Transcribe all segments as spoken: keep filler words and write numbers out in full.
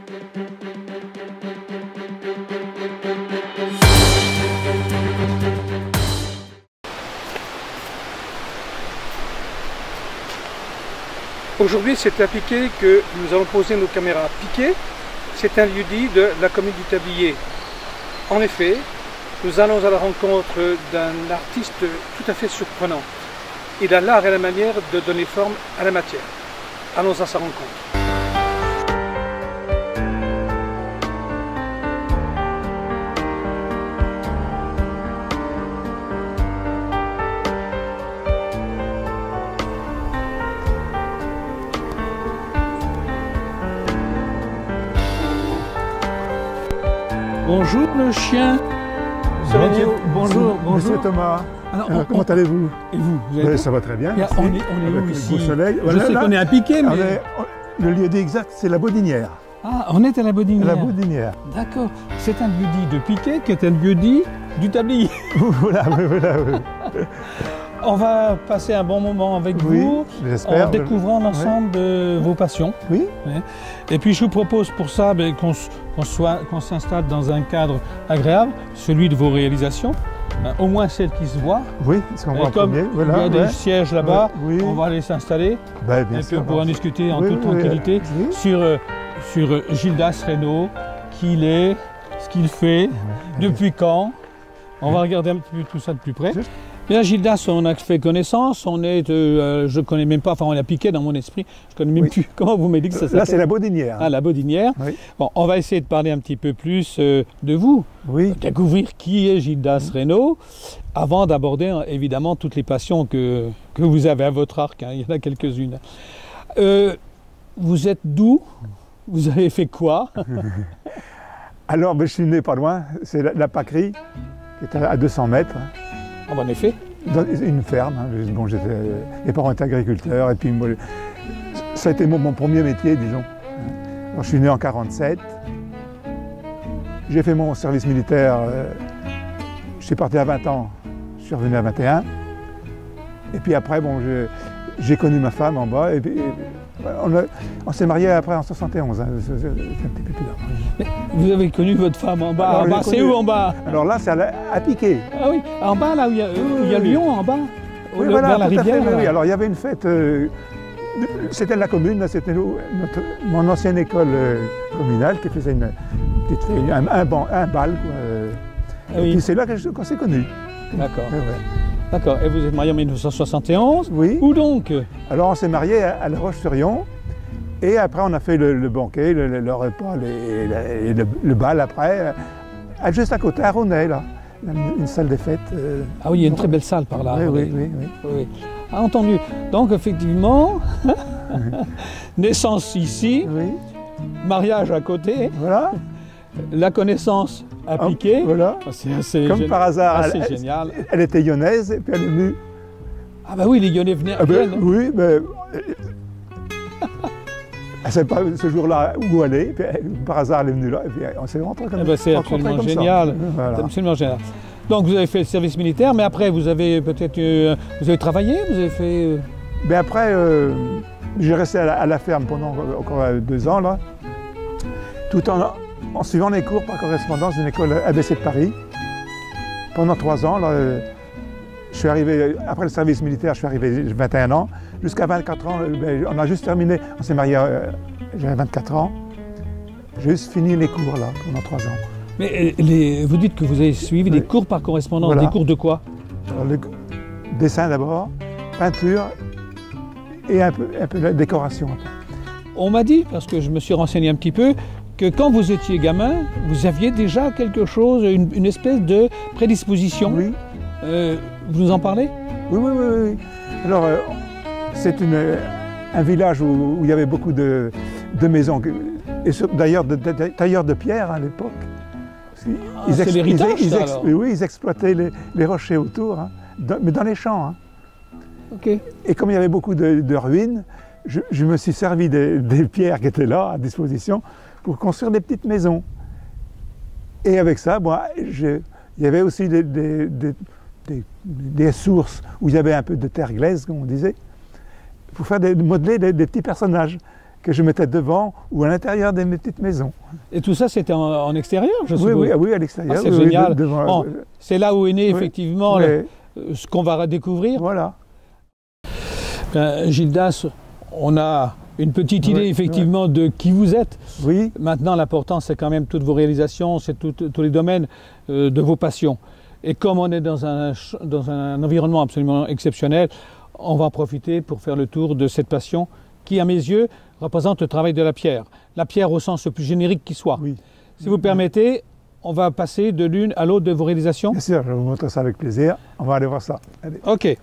Aujourd'hui, c'est à Piquet que nous allons poser nos caméras. Piquet, c'est un lieu-dit de la commune du Tablier. En effet, nous allons à la rencontre d'un artiste tout à fait surprenant. Il a l'art et la manière de donner forme à la matière. Allons à sa rencontre. Bonjour le chien. Bonjour, bonjour, bonjour. Monsieur Thomas. Alors, Alors, on, comment allez-vous? Et vous, vous allez ben, Ça va très bien. Bien, on est, on est où Avec ici? le beau soleil. Je Voilà, sais là, qu'on est à Piquet, mais... on est- on- le lieu dit exact, c'est la Baudinière. Ah, on est à la Baudinière. La Baudinière. D'accord. C'est un lieu-dit de Piquet qui est un lieu-dit du Tablier. Voilà, oui, voilà, oui. On va passer un bon moment avec Oui, vous j'espère. en découvrant l'ensemble de vos passions. Oui, Ouais. Et puis je vous propose pour ça ben, qu'on s- qu'on soit- qu'on s'installe dans un cadre agréable, celui de vos réalisations, hein, au moins celles qui se voient. oui, ce qu'on Et voit en comme premier. il y a Voilà, des ouais. sièges là-bas, Oui. on va aller s'installer Ben, bien et puis sûr. on pourra en discuter en Oui, toute oui, tranquillité oui. sur, euh, sur euh, Gildas Reynaud, qui il est, ce qu'il fait, depuis quand. On va regarder un petit peu tout ça de plus près. Juste. Bien, Gildas, on a fait connaissance, on est, euh, je connais même pas, enfin on a Piqué dans mon esprit, je connais même Oui. plus, comment vous m'avez dit que ça s'appelle? Là, c'est la Baudinière. Ah, la Baudinière. Oui. Bon, on va essayer de parler un petit peu plus euh, de vous, Oui. découvrir qui est Gildas Reynaud, avant d'aborder euh, évidemment toutes les passions que, que vous avez à votre arc, hein, il y en a quelques-unes. Euh, vous êtes d'où? Vous avez fait quoi? Alors, ben, je suis né pas loin, c'est la, la Pâquerie, qui est à, à deux cents mètres. Ah, en effet. Dans une ferme. Hein. Bon, j'étais, mes parents étaient agriculteurs et puis moi, ça a été mon, mon premier métier, disons. Alors, je suis né en quarante-sept. J'ai fait mon service militaire. Euh, je suis parti à vingt ans. Je suis revenu à vingt et un. Et puis après, bon, je- j'ai connu ma femme en bas. Et puis, et, on, a- on s'est mariés après en soixante et onze. Hein. C'est c'est un petit peu plus tard. Vous avez connu votre femme en bas. Alors, En je bas, l'ai c'est connue. où en bas? Alors là, c'est à, la- à Piquet. Ah oui, en bas là où il y a, où il y a Oui. Lyon en bas, Oui, le- voilà, vers la tout à fait, rivière. oui, là. oui. Alors il y avait une fête, euh, c'était la commune, là, c'était nous- notre- mon ancienne école euh, communale qui faisait une petite fête, un, un, ban- un bal. Quoi, euh. Ah Et oui. puis c'est là que je- qu'on s'est connus. D'accord, Ouais, ouais. d'accord. Et vous êtes marié en mille neuf cent soixante et onze. Oui. Où donc? Alors on s'est mariés à, à La Roche-sur-Yon. Et après on a fait le, le banquet, le, le- le repas les- et le, le bal après, à- juste à côté, à Ronay, là. Une, une salle des fêtes. euh. Ah oui, il y a une très belle salle par là. Oui, oui, regardez. oui, oui. Oui. Ah, entendu. Donc effectivement, naissance ici, Oui, mariage à côté, voilà. la connaissance à Hop, Piquet. Voilà. C'est assez, Comme gé- par hasard, assez elle- génial. Elle était lyonnaise et puis elle est venue. Ah bah oui, les Lyonnais venaient. Ah ben, viennent. oui, mais euh, elle ne savait pas ce jour-là où aller. Puis, elle- par hasard, elle est venue là et puis on s'est rencontrés comme, Eh ben, c'est rencontrés absolument comme ça. génial. Voilà. C'est absolument génial. Donc vous avez fait le service militaire, mais après vous avez peut-être, euh, vous avez travaillé, vous avez fait. euh, Mais après, euh, j'ai resté à la, à la ferme pendant encore deux ans, là, tout en, en suivant les cours par correspondance d'une école A B C de Paris. Pendant trois ans, là, euh, je suis arrivé, après le service militaire, je suis arrivé vingt et un ans. Jusqu'à vingt-quatre ans, euh, ben, on a juste terminé, on s'est marié, euh, j'avais vingt-quatre ans. J'ai juste fini les cours, là, pendant trois ans. Mais euh, les- vous dites que vous avez suivi des Oui. cours par correspondance, Voilà. des cours de quoi? Alors, le dessin d'abord, peinture et un peu, un peu de décoration. après. On m'a dit, parce que je me suis renseigné un petit peu, que quand vous étiez gamin, vous aviez déjà quelque chose, une, une espèce de prédisposition. Oui, Euh, vous nous en parlez? oui, oui, oui. oui. Alors, euh, c'est une, un village où, où il y avait beaucoup de, de maisons, que- et sur- d'ailleurs de, de- de- tailleurs de pierre à l'époque. Ah, c'est l'héritage, ils, ça, ex- alors. oui, ils exploitaient les, les rochers autour, hein, dans- mais dans les champs. Hein. Ok. Et comme il y avait beaucoup de, de ruines, je, je me suis servi des, des pierres qui étaient là à disposition pour construire des petites maisons. Et avec ça, moi, je- il y avait aussi des, des- des- des- des sources où il y avait un peu de terre glaise, comme on disait, pour faire des, modeler des, des petits personnages que je mettais devant ou à l'intérieur de mes petites maisons. Et tout ça, c'était en, en extérieur, je Oui, suppose. oui, oui, à l'extérieur. Ah, c'est oui, génial. Oui, devant, bon, euh, c'est là où est né oui, effectivement oui. le, ce qu'on va redécouvrir. Voilà. Ben, Gildas, on a une petite idée Oui, effectivement oui. de qui vous êtes. Oui. Maintenant, l'important, c'est quand même toutes vos réalisations, c'est tout, tous les domaines euh, de vos passions. Et comme on est dans un, dans un environnement absolument exceptionnel, on va en profiter pour faire le tour de cette passion qui, à mes yeux, représente le travail de la pierre. La pierre au sens le plus générique qui soit. Oui. Si vous permettez, on va passer de l'une à l'autre de vos réalisations. Bien sûr, je vais vous montrer ça avec plaisir. On va aller voir ça. Allez. Ok.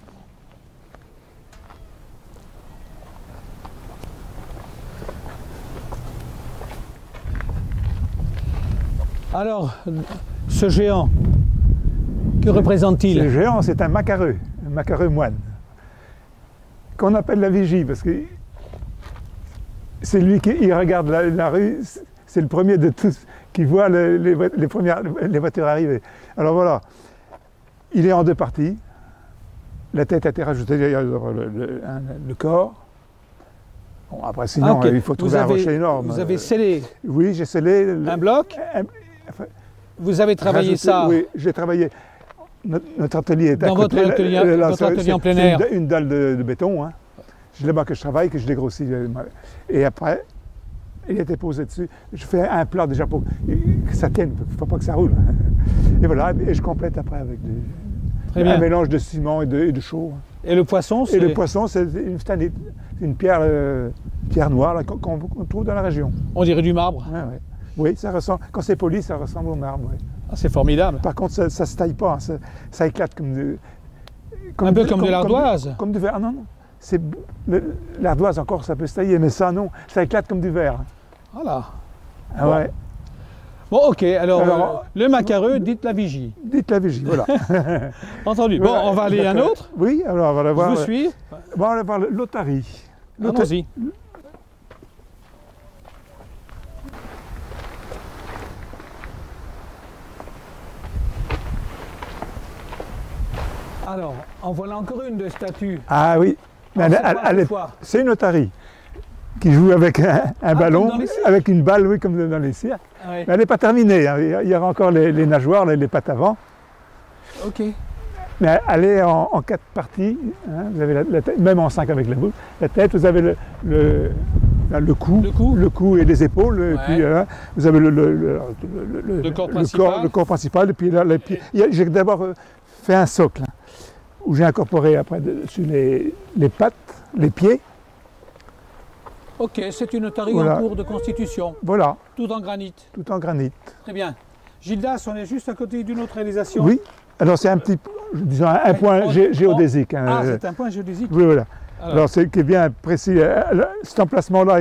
Alors, ce géant, que représente-t-il? Ce géant, c'est un macareux, un macareux moine, qu'on appelle la vigie, parce que c'est lui qui il regarde la, la rue, c'est le premier de tous qui voit le, les, les, premières, les voitures arriver. Alors voilà, il est en deux parties. La tête a été rajoutée derrière le, le, le corps. Bon, après, sinon, ah, okay. il faut trouver avez, un rocher énorme. Vous avez scellé Oui, j'ai scellé. Un bloc un, enfin, Vous avez travaillé rajouté, ça Oui, j'ai travaillé. Notre, notre atelier est à Dans côté. votre atelier, là, là, votre ça, atelier en plein c'est air. Une, une dalle de, de béton. Hein. C'est là-bas que je travaille, que je dégrossis. Et après, il était posé dessus. Je fais un plat déjà pour que ça tienne, il ne faut pas que ça roule. Et voilà, et je complète après avec des, Très bien. un mélange de ciment et de, et de chaux. Et le poisson, Et le poisson, c'est une, une pierre, euh, pierre noire qu'on qu trouve dans la région. On dirait du marbre. Ouais, ouais. Oui, ça ressemble, quand c'est poli, ça ressemble au marbre. Ouais. Ah, c'est formidable. Par contre, ça ne se taille pas, hein, ça, ça éclate comme de... Comme un peu de, comme, comme de l'ardoise. Comme, comme du verre. Ah, non, non. L'ardoise encore, ça peut se tailler, mais ça, non. Ça éclate comme du verre. Voilà. Ah, bon. Ouais. Bon, ok. Alors, alors euh, le macareux, dites la vigie. Dites la vigie, voilà. Entendu. Bon, voilà, on va aller à un autre. Oui, alors on va aller voir... Je vous suis. Bon, on va aller voir l'Otari. Allons-y. Alors, en voilà encore une de statues. Ah oui, c'est une otarie qui joue avec un, un ah, ballon, avec une balle, oui, comme dans les cirques. Ah, oui. Mais elle n'est pas terminée, hein. Il y aura encore les, les nageoires, les, les pattes avant. Ok. Mais elle est en, en quatre parties, hein. Vous avez la, la tête, même en cinq avec la bouche. La tête, vous avez le, le, le, cou, le, cou. le cou et les épaules, ouais. Et puis hein, vous avez le, le, le, le, le, corps, le, principal. corps, le corps principal. Et puis là, les pieds. J'ai d'abord fait un socle, hein, où j'ai incorporé après dessus les, les pattes, les pieds. Ok, c'est une otarie voilà. En cours de constitution. Voilà. Tout en granit. Tout en granit. Très bien. Gildas, on est juste à côté d'une autre réalisation. Oui. Alors c'est un petit, disons un, un point gé géodésique. Hein. Ah, c'est un point géodésique. Oui, voilà. Alors, Alors c'est qui est bien précis. Cet emplacement-là,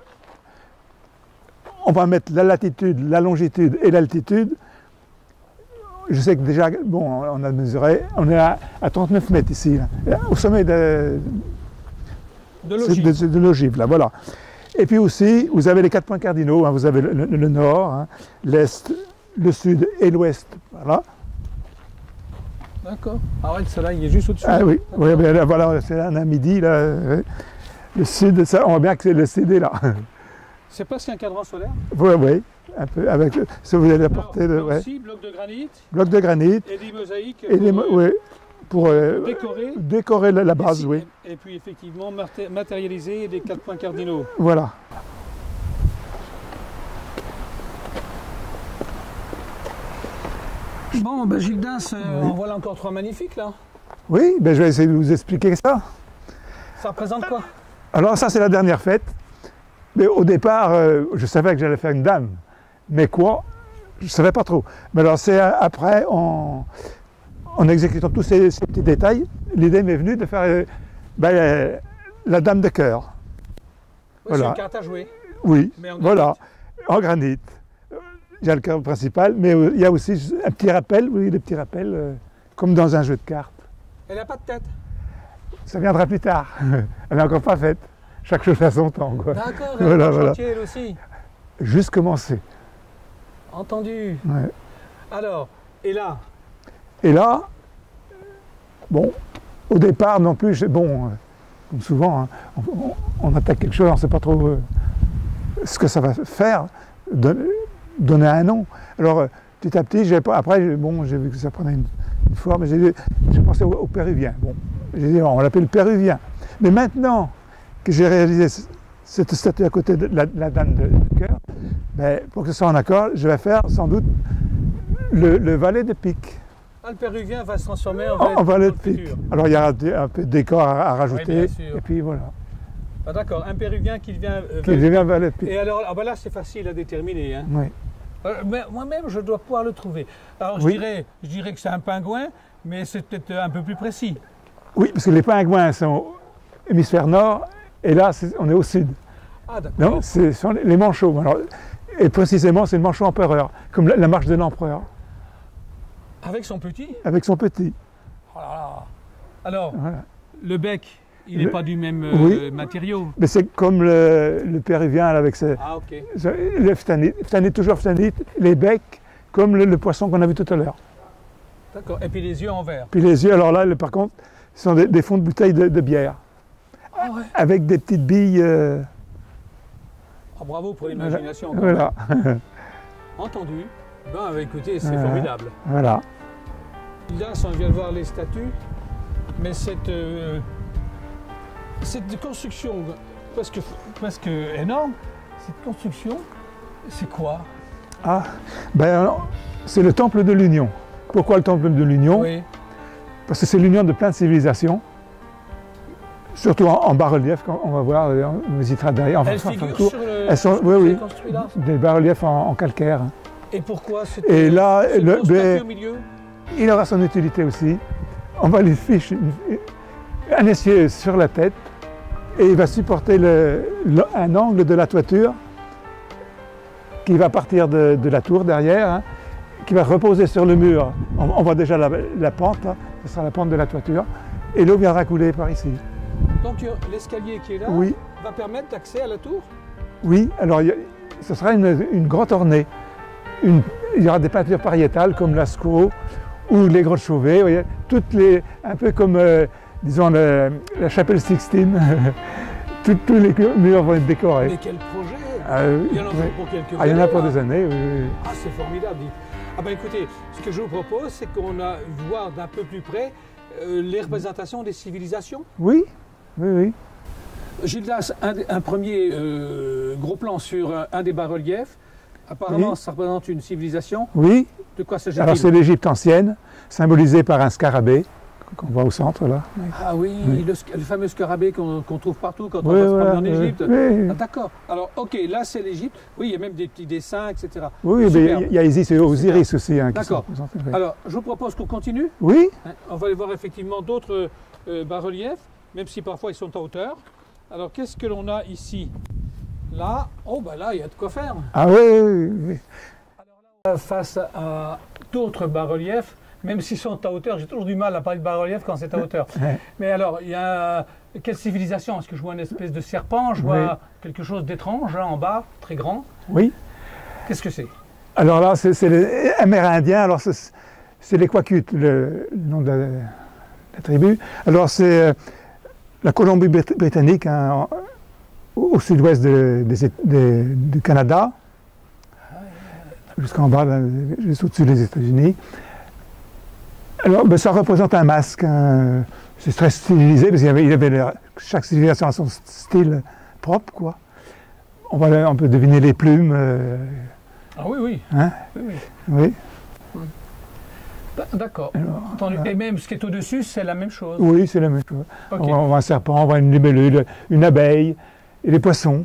on va mettre la latitude, la longitude et l'altitude. Je sais que déjà, bon, on a mesuré, on est à, à trente-neuf mètres ici, là, au sommet de, de l'ogive. De, de, de l'ogive, là, voilà. Et puis aussi, vous avez les quatre points cardinaux, hein, vous avez le, le, le nord, hein, l'est, le sud et l'ouest, voilà. D'accord. Ah ouais, le soleil, il est juste au-dessus. Ah oui, oui bien, là, voilà, c'est un à midi, là. Le sud, ça, on voit bien que c'est le C D, là. C'est presque un cadran solaire. Oui, oui. Un peu, avec, si vous allez apporter de, ouais. Aussi, bloc de granit. Bloc de granit. Et des mosaïques. Et pour, des, oui, pour euh, décorer, décorer la, la base, et si, oui. Et puis effectivement matérialiser les quatre points cardinaux. Voilà. Bon, ben Gildas, euh, oui. En voilà encore trois magnifiques là. Oui, ben je vais essayer de vous expliquer ça. Ça représente quoi? Alors ça c'est la dernière fête. Mais au départ, euh, je savais que j'allais faire une dame. Mais quoi? Je ne savais pas trop. Mais alors c'est après, en, en exécutant tous ces, ces petits détails, l'idée m'est venue de faire euh, ben, euh, la dame de cœur. Oui, voilà. C'est une carte à jouer. Oui, mais en voilà, en granit. J'ai le cœur principal, mais il y a aussi un petit rappel, oui, des petits rappels, euh, comme dans un jeu de cartes. Elle n'a pas de tête? Ça viendra plus tard. Elle n'est encore pas faite. Chaque chose à son temps. D'accord, elle voilà, voilà. Chantier, elle aussi. Juste commencer. Entendu. Ouais. Alors, et là? Et là, bon, au départ non plus, bon, euh, comme souvent, hein, on, on, on attaque quelque chose, on ne sait pas trop euh, ce que ça va faire, don, donner un nom. Alors, petit à petit, après, bon, j'ai vu que ça prenait une, une forme, j'ai pensé au, au péruvien. Bon, j'ai dit, on l'appelle péruvien. Mais maintenant que j'ai réalisé cette statue à côté de la, la dame de, de cœur, ben, pour que ce soit en accord, je vais faire sans doute le, le valet de pique. Ah, le péruvien va se transformer en, en, en valet de pique. Alors il y a un peu de décor à, à rajouter, oui, et puis voilà. Ah, d'accord, un péruvien qui devient, euh, qui devient valet de pique. Et alors, ah, ben là c'est facile à déterminer. Hein. Oui. Euh, mais moi-même je dois pouvoir le trouver. Alors je, oui. dirais, je dirais que c'est un pingouin, mais c'est peut-être un peu plus précis. Oui, parce que les pingouins sont au hémisphère nord, et là est, on est au sud. Ah d'accord. Donc ce sont les manchots. Alors, et précisément c'est le manchot empereur, comme la, la marche de l'empereur. Avec son petit? Avec son petit. Oh là là. Alors, voilà. Le bec, il n'est pas du même euh, oui, matériau? Mais c'est comme le, le péruvien avec ses, ah, okay. le phtanite, phtanite, toujours phtanite, les becs, comme le, le poisson qu'on a vu tout à l'heure. D'accord, et puis les yeux en verre? Puis les yeux, alors là, le, par contre, ce sont des, des fonds de bouteilles de, de bière. Ah ouais. Avec des petites billes. Euh... Oh, bravo pour l'imagination. Voilà. voilà. Entendu. Ben, écoutez, c'est voilà. formidable. Voilà. Là, on vient de voir les statues, mais cette, euh, cette construction presque, presque énorme, cette construction, c'est quoi? Ah, ben, c'est le temple de l'Union. Pourquoi le temple de l'Union? Oui. Parce que c'est l'union de plein de civilisations. Surtout en, en bas-relief, on va voir, on visitera derrière. Elles figurent sur le, Elles sont, sur oui, oui, construit là. Des bas-reliefs en, en calcaire. Et pourquoi cette, Et là, cette le, ben, au milieu? Il aura son utilité aussi. On va lui ficher un essieu sur la tête et il va supporter le, le, un angle de la toiture qui va partir de, de la tour derrière, hein, qui va reposer sur le mur. On, on voit déjà la, la pente, là. Ce sera la pente de la toiture. Et l'eau viendra couler par ici. Donc l'escalier qui est là oui. va permettre d'accès à la tour? Oui, alors il y a, ce sera une, une grotte ornée. Une, il y aura des peintures pariétales comme Lascaux ou les grottes Chauvet, vous voyez, toutes les, un peu comme, euh, disons, le, la chapelle Sixtine. Tous les murs vont être décorés. Mais quel projet! euh, Il y en a oui. pour quelques ah, il y en a pour là. des années, oui, oui. Ah, c'est formidable. Ah ben écoutez, ce que je vous propose, c'est qu'on a voir d'un peu plus près euh, les représentations des civilisations. Oui, oui, oui. Gildas, un, un premier euh, gros plan sur un, un des bas-reliefs. Apparemment, oui. Ça représente une civilisation. Oui. De quoi s'agit-il? Alors c'est l'Égypte ancienne, symbolisée par un scarabée, qu'on voit au centre là. Ah oui, oui. Le, le fameux scarabée qu'on qu'on trouve partout quand oui, on va se voilà, promener en Égypte. Oui. Ah, d'accord. Alors, ok, là c'est l'Égypte. Oui, il y a même des petits dessins, et cetera. Oui, mais il y a Isis et Osiris Super. Aussi. Hein, d'accord. Alors, je vous propose qu'on continue. Oui. Hein, on va aller voir effectivement d'autres euh, bas-reliefs, même si parfois ils sont en hauteur. Alors, qu'est-ce que l'on a ici? Là, oh ben là, il y a de quoi faire. Ah oui, oui, oui. Alors là, face à d'autres bas-reliefs, même s'ils sont à hauteur, j'ai toujours du mal à parler de bas-relief quand c'est à hauteur. Ouais. Mais alors, il y a quelle civilisation? Est-ce que je vois une espèce de serpent? Je vois oui. quelque chose d'étrange là en bas, très grand. Oui. Qu'est-ce que c'est? Alors là, c'est les Amérindiens. Alors c'est les Kwakiut, le, le nom de la, la tribu. Alors c'est la Colombie-Britannique, hein, au, au sud-ouest du Canada, jusqu'en bas, juste au-dessus des États-Unis. Alors, ben, ça représente un masque. Hein. C'est très stylisé, parce qu'il y avait, il y avait chaque civilisation a son style propre, quoi. On, va, on peut deviner les plumes. Euh, ah oui, oui. Hein? Oui, oui. Oui. D'accord. Et même ce qui est au-dessus, c'est la même chose? Oui, c'est la même chose. Okay. On, voit, on voit un serpent, on voit une libellule, une abeille et les poissons.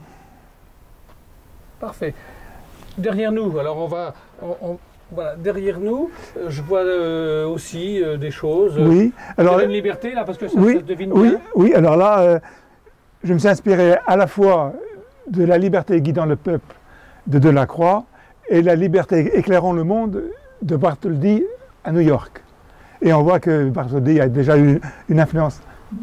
Parfait. Derrière nous, alors on va... On, on, voilà, derrière nous, je vois euh, aussi euh, des choses. Oui. Alors, il y a une liberté là, parce que ça, oui, ça se devine oui, bien. Oui, alors là, euh, je me suis inspiré à la fois de La liberté guidant le peuple de Delacroix et La liberté éclairant le monde de Bartholdi à New York. Et on voit que Bartholdi a déjà eu une influence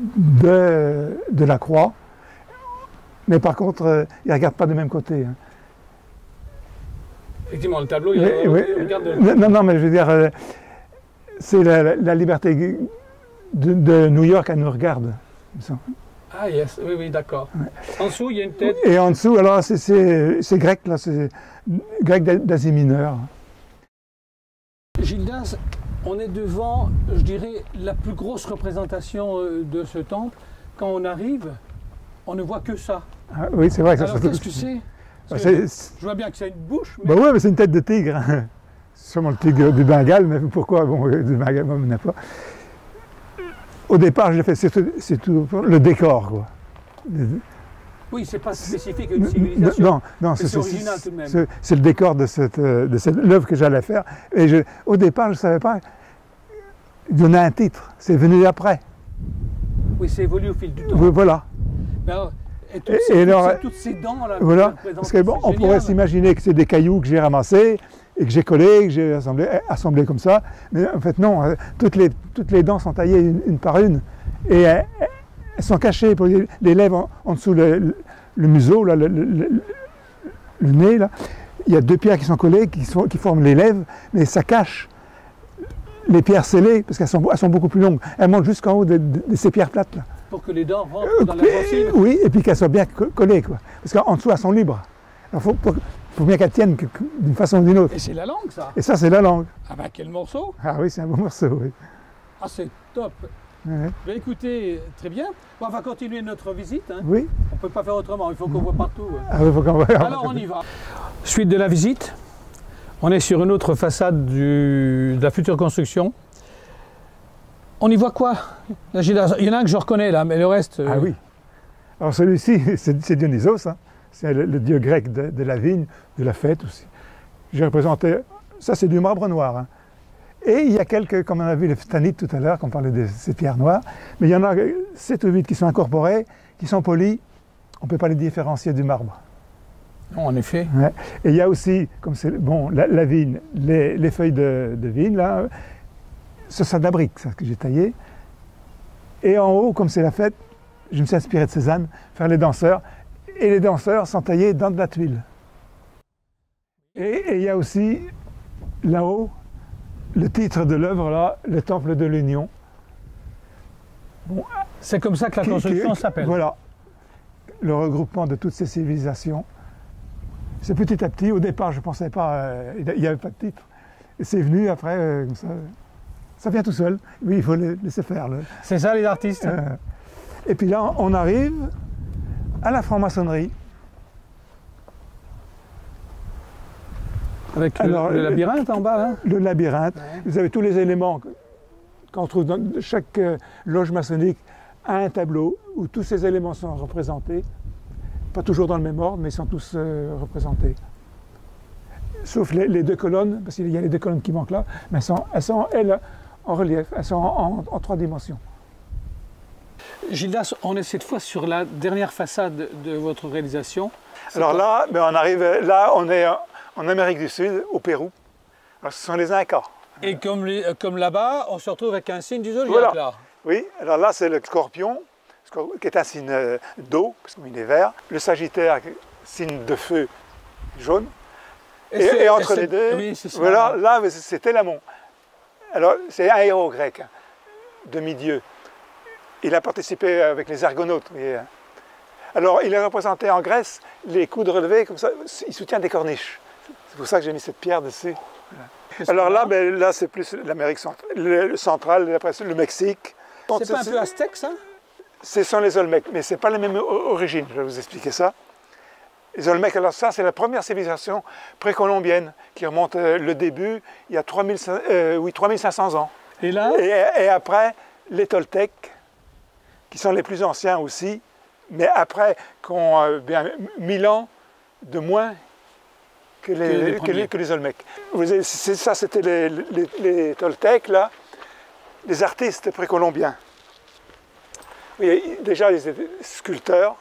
de Delacroix, mais par contre, euh, il ne regarde pas du même côté. Hein. Effectivement, le tableau, il, oui, il, oui. il regarde... De... Non, non, mais je veux dire, euh, c'est la, la liberté de, de New York, elle nous regarde. Ah yes, oui, oui, d'accord. Ouais. En dessous, il y a une tête. Et en dessous, alors c'est grec, là, c'est grec d'Asie mineure. Gildas, on est devant, je dirais, la plus grosse représentation de ce temple. Quand on arrive, on ne voit que ça. Ah, oui, c'est vrai. Alors qu'est-ce que c'est? Bah, je vois bien que c'est une bouche. Mais... Bah oui, mais c'est une tête de tigre. Sûrement le tigre du Bengale, mais pourquoi bon, du Bengale, moi, n'a pas. Au départ, j'ai fait, c'est tout, tout le décor, quoi. Oui, c'est pas spécifique à une civilisation. Non, non, c'est original tout de même. C'est le décor de cette, de cette l'œuvre que j'allais faire. Et je, au départ, je ne savais pas donner un titre. C'est venu après. Oui, c'est évolué au fil du temps. Oui, voilà. Mais alors, et toutes, ces, et toutes, alors, ces, toutes ces dents là. Voilà. Parce que bon, on pourrait s'imaginer que c'est des cailloux que j'ai ramassés et que j'ai collés, que j'ai assemblés, assemblés comme ça. Mais en fait, non. Toutes les, toutes les dents sont taillées une, une par une. Et elles, elles sont cachées pour les, les lèvres en, en dessous le, le, le museau, là, le, le, le, le nez. Là. Il y a deux pierres qui sont collées, qui, sont, qui forment les lèvres, mais ça cache les pierres scellées, parce qu'elles sont, elles sont beaucoup plus longues. Elles montent jusqu'en haut de, de, de ces pierres plates là. Pour que les dents rentrent dans la gencive. Oui, et puis qu'elles soient bien collées, quoi. Parce qu'en dessous, elles sont libres. Il faut, faut bien qu'elles tiennent d'une façon ou d'une autre. Et c'est la langue, ça. Et ça, c'est la langue. Ah ben, quel morceau. Ah oui, c'est un beau morceau, oui. Ah, c'est top. Ouais. Ben, écoutez, très bien. Bon, on va continuer notre visite. Hein. Oui. On ne peut pas faire autrement, il faut qu'on voit partout. Ah oui, il faut qu'on voit. Alors, on y va. Suite de la visite, on est sur une autre façade du, de la future construction. On y voit quoi? Il y en a un que je reconnais là, mais le reste... Ah oui. Alors celui-ci, c'est Dionysos, hein. C'est le, le dieu grec de, de la vigne, de la fête aussi. J'ai représenté... Ça, c'est du marbre noir. Hein. Et il y a quelques, comme on a vu les ftanites tout à l'heure, quand on parlait de ces pierres noires, mais il y en a sept ou huit qui sont incorporées, qui sont polies. On ne peut pas les différencier du marbre. Non, en effet. Ouais. Et il y a aussi, comme c'est bon, la, la vigne, les, les feuilles de, de vigne, là, ce sont d'abrique, ça, que j'ai taillé. Et en haut, comme c'est la fête, je me suis inspiré de Cézanne, faire les danseurs. Et les danseurs sont taillés dans de la tuile. Et il y a aussi, là-haut, le titre de l'œuvre, là, le Temple de l'Union. Bon, c'est comme ça que la construction s'appelle. Voilà. Le regroupement de toutes ces civilisations. C'est petit à petit. Au départ, je ne pensais pas, euh, il n'y avait pas de titre. Et c'est venu après, euh, comme ça. Ça vient tout seul. Oui, il faut le laisser faire. C'est ça, les artistes. Euh, et puis là, on arrive à la franc-maçonnerie. Avec Alors, le, le labyrinthe en bas, là. Le labyrinthe. Ouais. Vous avez tous les éléments qu'on trouve dans chaque euh, loge maçonnique a un tableau où tous ces éléments sont représentés. Pas toujours dans le même ordre, mais ils sont tous euh, représentés. Sauf les, les deux colonnes, parce qu'il y a les deux colonnes qui manquent là, mais elles sont, elles sont elles, en relief, elles sont en, en, en trois dimensions. Gildas, on est cette fois sur la dernière façade de votre réalisation. Alors là, ben on arrive, là, on est en Amérique du Sud, au Pérou. Alors, ce sont les Incas. Et comme, comme là-bas, on se retrouve avec un signe du zodiaque, voilà. Là. Oui, alors là, c'est le Scorpion, qui est un signe d'eau, parce qu'il est vert. Le Sagittaire, signe de feu, jaune. Et, et, et entre et les deux, oui, voilà, là, c'est Télamon. Alors, c'est un héros grec, hein, demi-dieu. Il a participé avec les Argonautes. Voyez. Alors, il est représenté en Grèce, les coudes relevés, comme ça, il soutient des corniches. C'est pour ça que j'ai mis cette pierre dessus. Voilà. Alors là, ben, là c'est plus l'Amérique centrale, le, centrale, le Mexique. C'est pas un peu aztèque, ça? Ce sont les Olmecs, mais ce n'est pas la même origine, je vais vous expliquer ça. Les Olmecs, alors ça, c'est la première civilisation précolombienne qui remonte euh, le début, il y a trois mille cinq cents ans. Et là et, et après, les Toltecs, qui sont les plus anciens aussi, mais après, qui ont euh, bien mille ans de moins que les, que les, que les, que les Olmecs. Ça, c'était les, les, les Toltecs, là, les artistes précolombiens. Oui, déjà, ils étaient sculpteurs,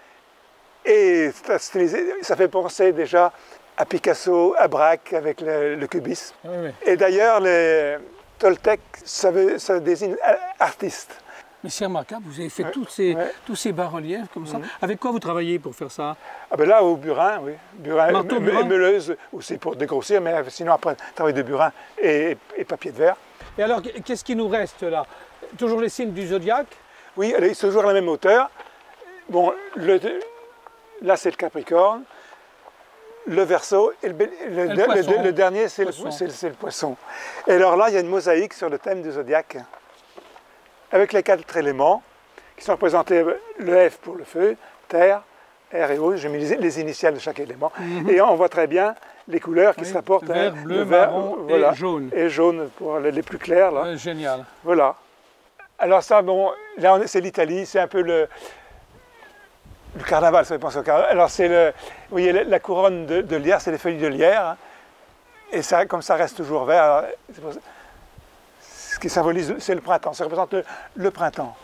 et ça fait penser déjà à Picasso, à Braque, avec le, le cubisme. Oui, oui. Et d'ailleurs, les Toltecs, ça, veut, ça désigne artiste. Mais c'est remarquable, vous avez fait ouais, tous, ces, ouais. tous ces bas-reliefs comme ça. Mmh. Avec quoi vous travaillez pour faire ça? Ah ben là, au burin, oui. Burin, Marteau, burin. Meuleuse, aussi pour dégrossir, mais sinon après, travail de burin et, et papier de verre. Et alors, qu'est-ce qui nous reste là? Toujours les signes du zodiaque? Oui, ils sont toujours à la même hauteur. bon, le, là c'est le Capricorne, le Verseau, et le, le, le, le, le dernier c'est le, le, le Poisson. Et alors là, il y a une mosaïque sur le thème du zodiaque, avec les quatre éléments, qui sont représentés, le F pour le feu, terre, air et eau, j'ai mis les, les initiales de chaque élément, mm-hmm. et on voit très bien les couleurs qui oui, se rapportent. Vert, hein, bleu, vert, marron voilà, et jaune. Et jaune pour les, les plus clairs. Là. Ouais, génial. Voilà. Alors ça, bon, là c'est l'Italie, c'est un peu le, le carnaval, ça me pense au carnaval. Alors c'est le, vous voyez, la, la couronne de, de lierre, c'est les feuilles de lierre, hein, et ça, comme ça reste toujours vert, alors, pour ça, ce qui symbolise, c'est le printemps, ça représente le, le printemps.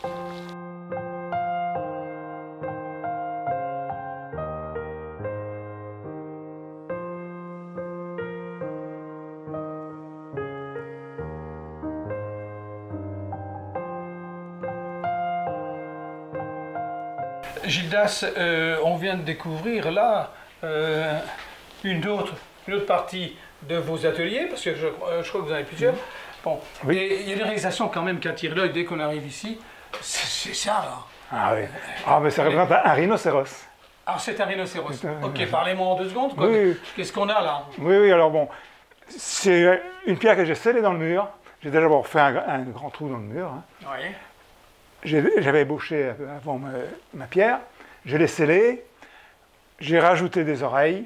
Gildas, euh, on vient de découvrir là euh, une, autre, une autre partie de vos ateliers, parce que je, euh, je crois que vous en avez plusieurs. Bon. Oui. Et il y a une réalisation quand même qui attire l'œil dès qu'on arrive ici, c'est ça là. Ah oui, ah, mais ça représente un rhinocéros. Ah, c'est un rhinocéros. Un... Ok, parlez-moi en deux secondes. Oui. Qu'est-ce qu'on a là? Oui, oui, alors bon, c'est une pierre que j'ai scellée dans le mur. J'ai déjà fait un, un grand trou dans le mur. Hein. Oui. J'avais ébauché avant ma, ma pierre, je l'ai scellée, j'ai rajouté des oreilles,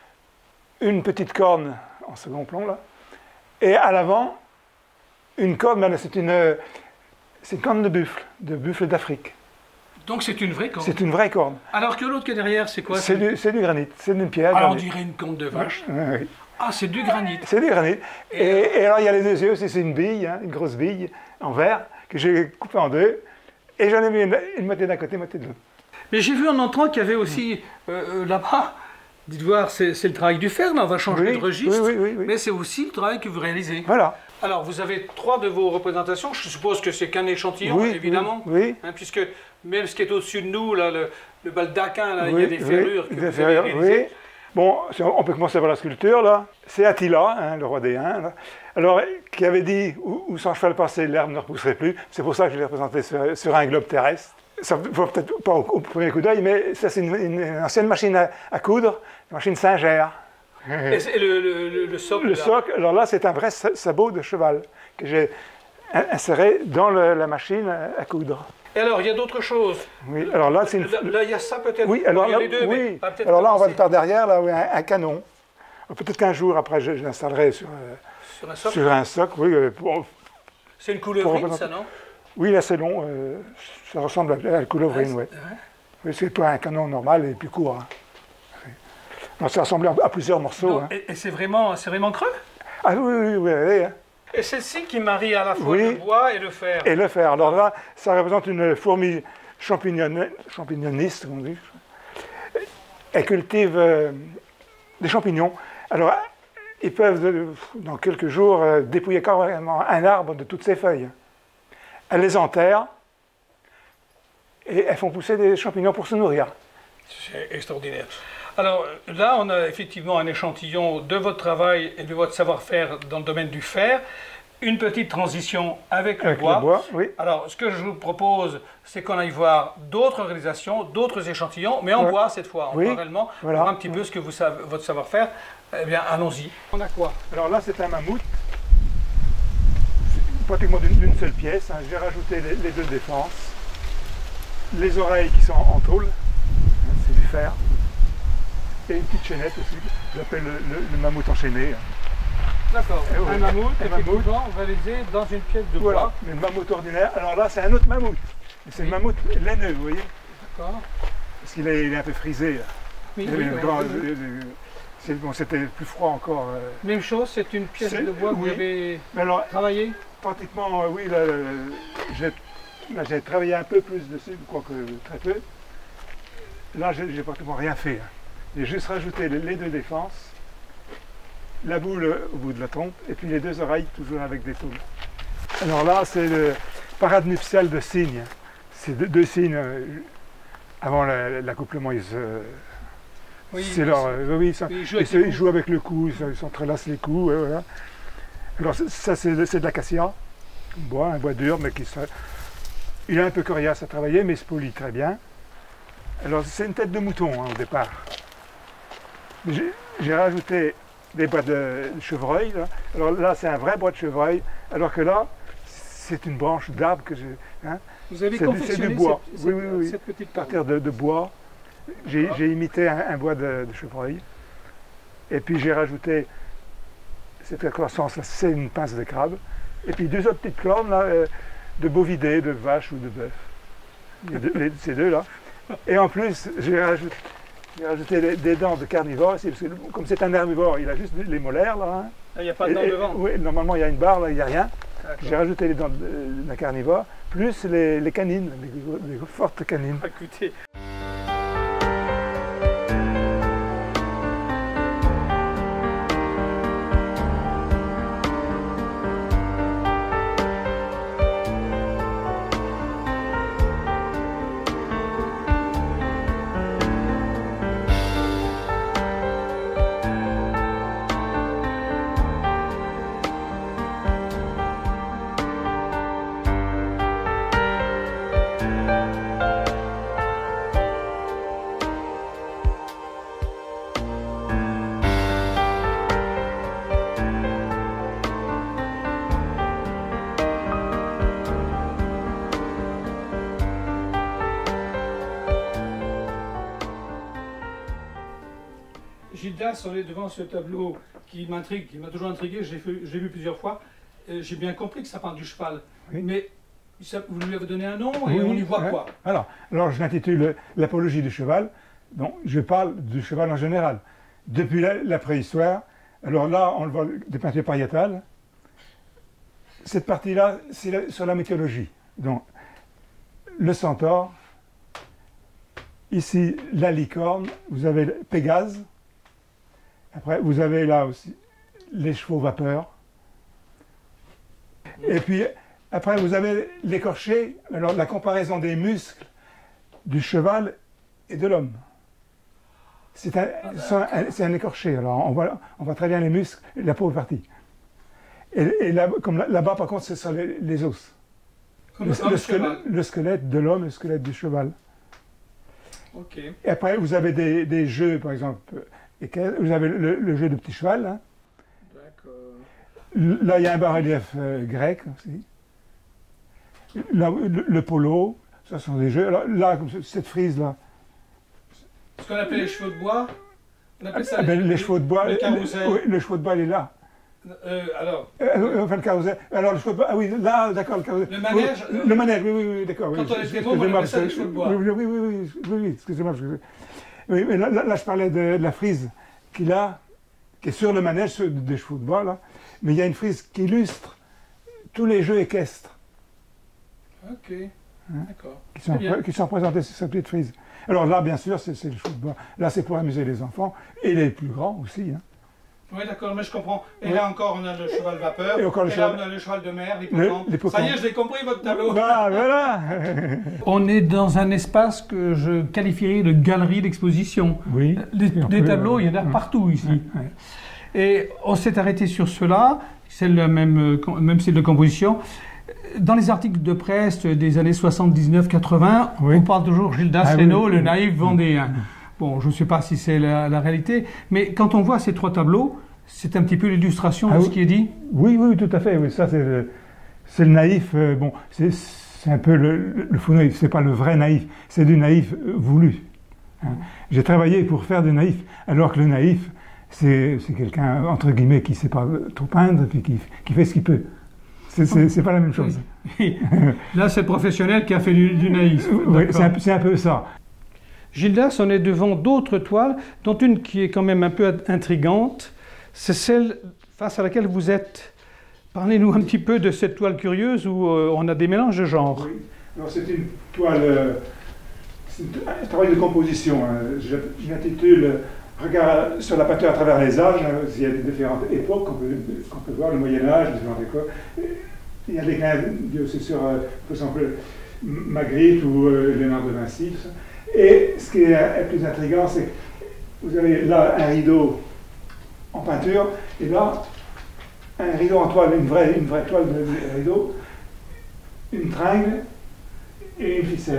une petite corne en second plomb là, et à l'avant, une corne, c'est une, une corne de buffle, de buffle d'Afrique. Donc c'est une vraie corne? C'est une vraie corne. Alors que l'autre qui est derrière, c'est quoi? C'est du, du granit, c'est une pierre. Alors on dirait une corne de vache. Oui, oui. Ah, c'est du granit. C'est du granit. Et, et, et alors il y a les deux yeux aussi, c'est une bille, hein, une grosse bille en verre, que j'ai coupée en deux. Et j'en ai mis une, une moitié d'un côté, une moitié de l'autre. Mais j'ai vu en entrant qu'il y avait aussi euh, là-bas, dites voir, c'est le travail du fer, là, on va changer oui, de registre, oui, oui, oui, oui. mais c'est aussi le travail que vous réalisez. Voilà. Alors, vous avez trois de vos représentations, je suppose que c'est qu'un échantillon, oui, évidemment, oui, oui. Hein, puisque même ce qui est au-dessus de nous, là, le, le baldaquin, là, oui, il y a des ferrures oui, que des vous ferrures, avez réalisées. Oui. Bon, on peut commencer par la sculpture, là. C'est Attila, hein, le roi des Huns, là. Alors, qui avait dit, où, où sans cheval passer, l'herbe ne repousserait plus. C'est pour ça que je l'ai représenté sur, sur un globe terrestre. Ça ne voit peut-être pas au, au premier coup d'œil, mais ça, c'est une, une ancienne machine à, à coudre, une machine Singer. Et, et le, le, le socle Le là. socle, alors là, c'est un vrai sabot de cheval que j'ai inséré dans le, la machine à, à coudre. Et alors, il y a d'autres choses. Oui, alors là, c'est une... Là, là, il y a ça peut-être. Oui, alors, il y a là, les deux, oui. mais alors là, on va par derrière, là, oui, un, un canon. Peut-être qu'un jour, après, je, je l'installerai sur, sur un socle. Sur un socle, oui. Pour, c'est une coulevrine, ça, non? Oui, là, c'est long. Euh, ça ressemble à, à la coulevrine, oui. Oui, c'est pas un canon normal et plus court. Hein. Oui. Non, ça ressemble à, à plusieurs morceaux. Non, hein. Et, et c'est vraiment, vraiment creux? Ah oui, oui, oui. oui, oui hein. Et celle-ci qui marie à la fois oui. le bois et le fer. Et le fer. Alors là, ça représente une fourmi champignon... champignoniste, on dit. Elle cultive euh, des champignons. Alors, ils peuvent, dans quelques jours, euh, dépouiller carrément un arbre de toutes ses feuilles. Elles les enterrent et elles font pousser des champignons pour se nourrir. C'est extraordinaire. Alors là, on a effectivement un échantillon de votre travail et de votre savoir-faire dans le domaine du fer. Une petite transition avec le avec bois. Le bois oui. Alors, ce que je vous propose, c'est qu'on aille voir d'autres réalisations, d'autres échantillons, mais en ouais. bois cette fois, en oui. parallèlement, voilà. voir un petit peu ce que vous savez, votre savoir-faire. Eh bien, allons-y. On a quoi? Alors là, c'est un mammouth, pratiquement d'une seule pièce. Hein. J'ai rajouté les, les deux défenses, les oreilles qui sont en tôle, hein, c'est du fer, et une petite chaînette aussi, j'appelle le, le, le mammouth enchaîné. D'accord, un oui. mammouth, effectivement, réalisé dans une pièce de voilà. bois. Mais le mammouth ordinaire, alors là c'est un autre mammouth, c'est oui. le mammouth laineux, vous voyez. D'accord. Parce qu'il est, il est un peu frisé. Oui, oui, oui, grand, oui. C'était bon, plus froid encore. Euh. Même chose, c'est une pièce de bois que oui. vous avez alors, travaillé? Pratiquement, oui, j'ai travaillé un peu plus dessus, quoique très peu. Là, j'ai pratiquement rien fait. Hein. J'ai juste rajouté les, les deux défenses, la boule au bout de la trompe, et puis les deux oreilles, toujours avec des tôles. Alors là, c'est le parade nuptiale de cygne. C'est deux, deux cygnes, euh, avant l'accouplement, ils se... Oui, c'est leur, euh, oui, ça, ils, jouent ils, se, ils jouent avec le cou, ils s'entrelacent les coups, et voilà. Alors ça, c'est de l'acacia, un bois, un bois dur, mais qui se... il est un peu coriace à travailler, mais il se polit très bien. Alors c'est une tête de mouton hein, au départ. J'ai rajouté des bois de chevreuil. Là. Alors là c'est un vrai bois de chevreuil, alors que là c'est une branche d'arbre que j'ai. Hein. Vous avez confectionné du bois. Cette, oui, oui, oui. cette petite à partir de, de bois. J'ai imité un, un bois de, de chevreuil. Et puis j'ai rajouté cette accroissance là, c'est une pince de crabe. Et puis deux autres petites cornes là, euh, de bovidés, de vache ou de bœuf. De, ces deux là. Et en plus j'ai rajouté, rajouté les, des dents de carnivore ici, parce que comme c'est un herbivore, il a juste les molaires là. Hein. Il n'y a pas de dents et, devant. Et, oui, normalement il y a une barre là, il n'y a rien. J'ai rajouté les dents de, de la carnivore, plus les, les canines, les, les fortes canines. Écoutez. Gildas, on est devant ce tableau qui m'intrigue, qui m'a toujours intrigué, j'ai vu plusieurs fois. Euh, J'ai bien compris que ça parle du cheval, oui. Mais ça, vous lui avez donné un nom et oui, on y voit ouais. quoi Alors, alors je l'intitule l'apologie du cheval. Donc, je parle du cheval en général. Depuis la, la préhistoire, alors là, on le voit des peintures pariétales. Cette partie-là, c'est sur la mythologie. Donc, le centaure, ici la licorne, vous avez le Pégase. Après, vous avez là aussi les chevaux vapeurs. Et puis, après, vous avez l'écorché, alors la comparaison des muscles du cheval et de l'homme. C'est un, un, un écorché, alors on voit, on voit très bien les muscles, la peau est partie. Et, et là, comme là-bas, par contre, ce sont les, les os. Le, le, squelette, le squelette de l'homme et le squelette du cheval. Okay. Et après, vous avez des, des jeux, par exemple, vous avez le, le jeu de petit cheval. Hein. Là, il y a un bas-relief euh, grec aussi. Là, le, le polo, ça sont des jeux. Alors, là, comme cette frise-là. Ce qu'on appelle les chevaux de bois. On appelle ça ah, les, ben, les, les chevaux de bois. Le carrousel. Le, oui, le chevaux de bois, il est là. Euh, alors euh, Enfin, le carrousel. Alors, le chevaux de bois. Ah oui, là, d'accord, le carrousel. Le manège. Oui, le manège, oui, oui, oui, d'accord. Quand oui, on était môme, on appelait ça les chevaux de bois. Oui, oui, oui, oui, oui, oui excusez-moi. Oui, mais là, là, là, je parlais de, de la frise qu'il a, qui est sur le manège des chevaux de bois, là. Mais il y a une frise qui illustre tous les jeux équestres. Ok, hein, d'accord. Qui sont, qui sont représentés sur cette petite frise. Alors là, bien sûr, c'est le chevaux de bois. Là, c'est pour amuser les enfants, et les plus grands aussi. Hein. Oui, d'accord, mais je comprends. Et oui. Là encore, on a le cheval vapeur, et, encore le et cheval... là, on a le cheval de mer, l'hippocampe. Ça y est, je l'ai compris, votre tableau. Voilà, voilà. On est dans un espace que je qualifierais de galerie d'exposition. Oui. Les, des tableaux, il y en a partout ici. Oui, oui. Et on s'est arrêté sur cela, c'est le même, même style de composition. Dans les articles de presse des années soixante-dix-neuf quatre-vingts, oui. on parle toujours Gildas ah, Reynaud, oui. le naïf vendéen. Bon, je ne sais pas si c'est la, la réalité, mais quand on voit ces trois tableaux, c'est un petit peu l'illustration ah, de oui. ce qui est dit. Oui, oui, tout à fait. Oui, ça, c'est le, le naïf. Euh, bon, c'est un peu le, le, le faux naïf. C'est pas le vrai naïf. C'est du naïf euh, voulu. Hein. J'ai travaillé pour faire du naïf, alors que le naïf, c'est quelqu'un, entre guillemets, qui ne sait pas trop peindre, puis qui, qui fait ce qu'il peut. C'est pas la même chose. Oui. Là, c'est le professionnel qui a fait du, du naïf. Oui, c'est un, un peu ça. Gildas, on est devant d'autres toiles, dont une qui est quand même un peu intrigante. C'est celle face à laquelle vous êtes. Parlez-nous un petit peu de cette toile curieuse où euh, on a des mélanges de genres. Oui, c'est une toile, euh, c'est un travail de composition. Hein. Je, je l'intitule Regard sur la peinture à travers les âges. Hein. Il y a des différentes époques qu'on peut, qu'on peut voir, le Moyen-Âge, les différentes époques. Il y a des clins d'œil aussi sur, euh, par exemple, Magritte ou euh, Léonard de Vinci. Et ce qui est le plus intriguant, c'est que vous avez là un rideau en peinture, et là, un rideau en toile, une vraie, une vraie toile de rideau, une tringle et une ficelle.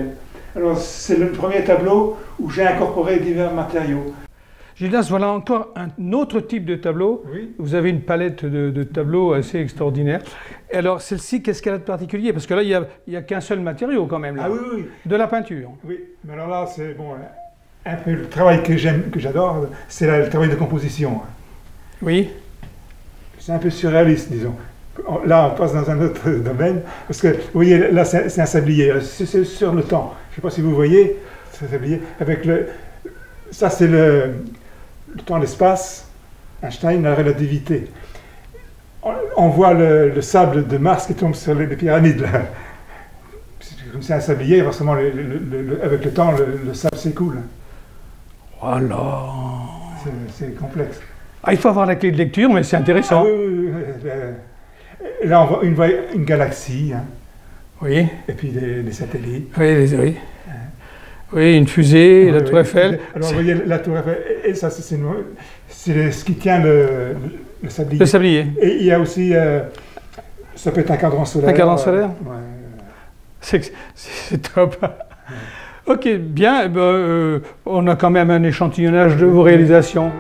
Alors c'est le premier tableau où j'ai incorporé divers matériaux. Gildas, voilà encore un autre type de tableau. Oui. Vous avez une palette de, de tableaux assez extraordinaire. Et alors celle-ci, qu'est-ce qu'elle a de particulier? Parce que là, il n'y a, il y a qu'un seul matériau quand même. Là. Ah oui, oui. De la peinture. Oui, mais alors là, c'est bon, un peu le travail que j'aime, que j'adore, c'est le travail de composition. Oui. C'est un peu surréaliste, disons. Là, on passe dans un autre domaine, parce que, vous voyez, là, c'est un sablier, c'est sur le temps. Je ne sais pas si vous voyez, c'est un sablier, avec le... Ça, c'est le, le temps, l'espace, Einstein, la relativité. On, on voit le, le sable de Mars qui tombe sur les, les pyramides, là. Comme c'est un sablier, forcément, le, le, le, avec le temps, le, le sable s'écoule. Voilà. C'est complexe. Ah, il faut avoir la clé de lecture, mais c'est intéressant. Ah, oui, oui, oui. Là, on voit une, une galaxie, hein. Oui. Et puis des, des satellites. Oui, oui. Oui, une fusée, oui, la Tour oui. Eiffel. Alors, vous voyez, la Tour Eiffel, et ça, c'est ce qui tient le, le sablier. Le sablier. Et il y a aussi, euh, ça peut être un cadran solaire. Un cadran solaire euh, ouais. C'est top. Ouais. Ok, bien. Eh ben, euh, on a quand même un échantillonnage de vos réalisations.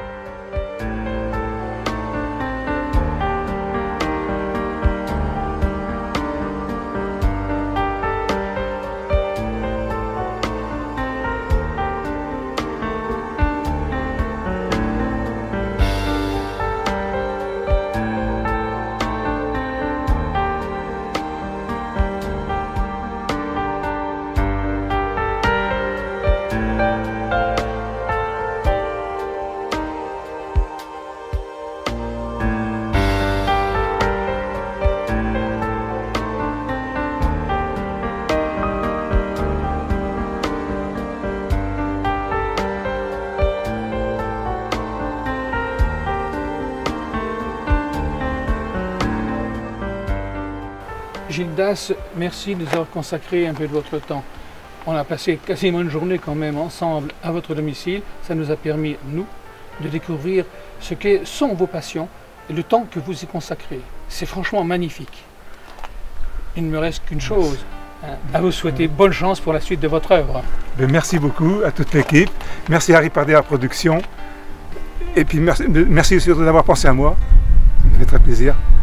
Gildas, merci de nous avoir consacré un peu de votre temps. On a passé quasiment une journée quand même ensemble à votre domicile. Ça nous a permis, nous, de découvrir ce que sont vos passions et le temps que vous y consacrez. C'est franchement magnifique. Il ne me reste qu'une chose, hein, à vous souhaiter bonne chance pour la suite de votre œuvre. Merci beaucoup à toute l'équipe. Merci à Harry Pardé à la production. Et puis merci, merci surtout d'avoir pensé à moi. Ça me fait très plaisir.